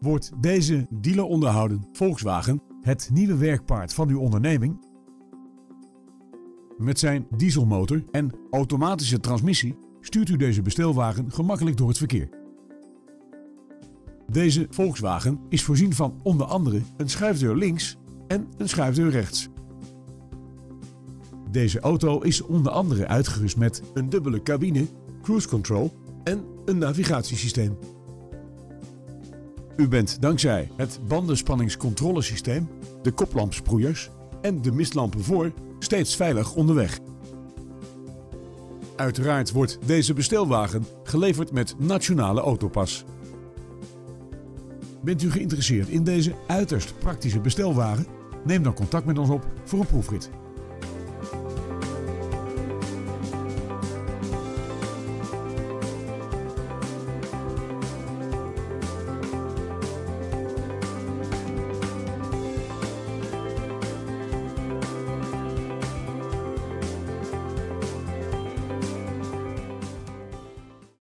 Wordt deze dealer onderhouden Volkswagen het nieuwe werkpaard van uw onderneming? Met zijn dieselmotor en automatische transmissie stuurt u deze bestelwagen gemakkelijk door het verkeer. Deze Volkswagen is voorzien van onder andere een schuifdeur links en een schuifdeur rechts. Deze auto is onder andere uitgerust met een dubbele cabine, cruise control en een navigatiesysteem. U bent dankzij het bandenspanningscontrolesysteem, de koplampsproeiers en de mistlampen voor steeds veilig onderweg. Uiteraard wordt deze bestelwagen geleverd met Nationale Autopas. Bent u geïnteresseerd in deze uiterst praktische bestelwagen? Neem dan contact met ons op voor een proefrit.